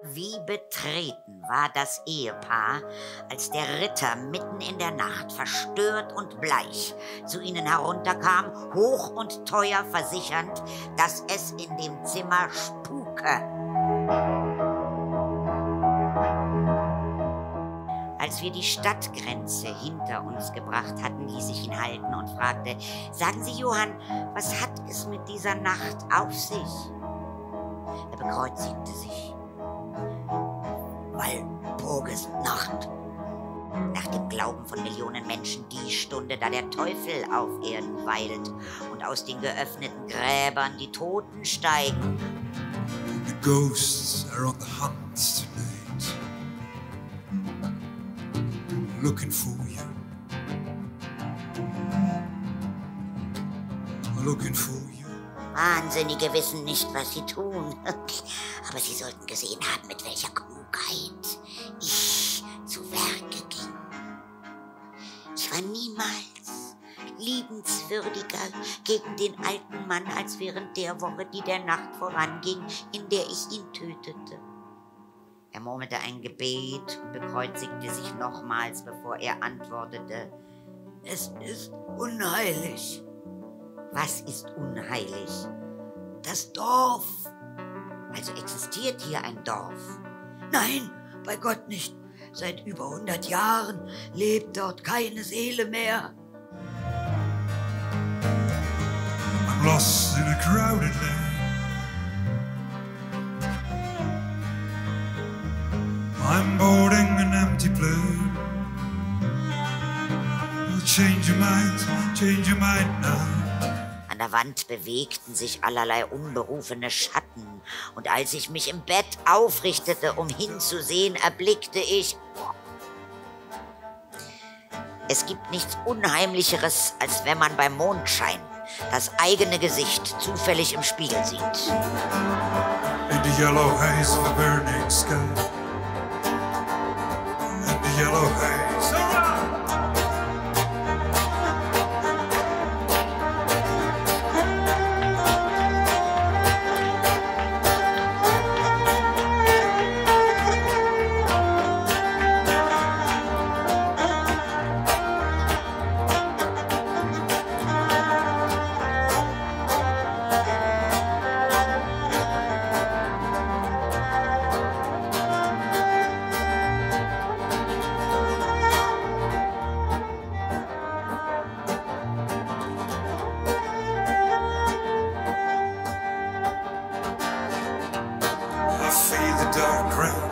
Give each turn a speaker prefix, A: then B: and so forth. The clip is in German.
A: Wie betreten war das Ehepaar, als der Ritter mitten in der Nacht, verstört und bleich, zu ihnen herunterkam, hoch und teuer versichernd, dass es in dem Zimmer spuke. Als wir die Stadtgrenze hinter uns gebracht hatten, ließ ich ihn halten und fragte: Sagen Sie, Johann, was hat es mit dieser Nacht auf sich? Er bekreuzigte sich. Walpurgisnacht. Nach dem Glauben von Millionen Menschen die Stunde, da der Teufel auf Erden weilt und aus den geöffneten Gräbern die Toten steigen.
B: The ghosts are on the hunt tonight, looking for you, looking for you.
A: Wahnsinnige wissen nicht, was sie tun. Aber sie sollten gesehen haben, mit welcher Klugheit ich zu Werke ging. Ich war niemals liebenswürdiger gegen den alten Mann als während der Woche, die der Nacht voranging, in der ich ihn tötete. Er murmelte ein Gebet und bekreuzigte sich nochmals, bevor er antwortete: Es ist unheilig. Was ist unheilig? Das Dorf. Also existiert hier ein Dorf? Nein, bei Gott nicht. Seit über 100 Jahren lebt dort keine Seele mehr.
B: I'm lost in a crowded land. I'm boarding an empty plane. Change your mind now.
A: An der Wand bewegten sich allerlei unberufene Schatten, und als ich mich im Bett aufrichtete, um hinzusehen, erblickte ich... Es gibt nichts Unheimlicheres, als wenn man beim Mondschein das eigene Gesicht zufällig im Spiegel sieht.
B: In the yellow haze of a burning sky. In the yellow haze. I feel the dark ground